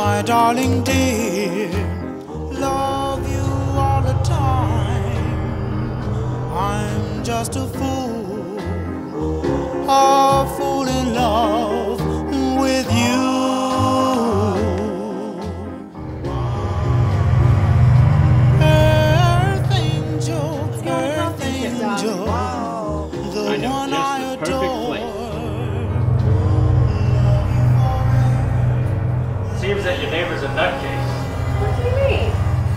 my darling dear, love you all the time. I'm just a fool in love with you. Earth angel, the one I adore. Seems that your neighbor's a nutcase. What do you mean?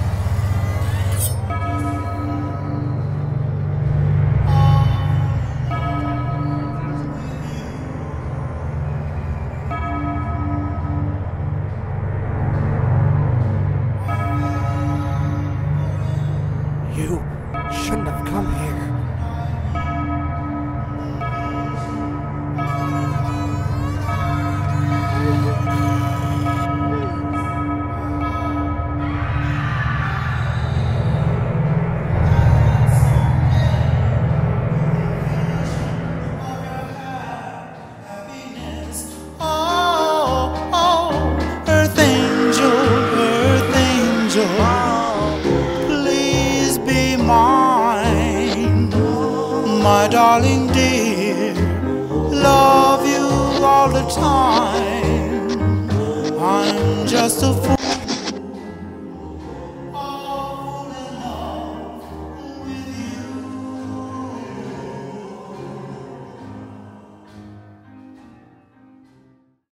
You shouldn't have come here. Earth angel, please be mine, my darling dear, love you all the time. I'm just a fool.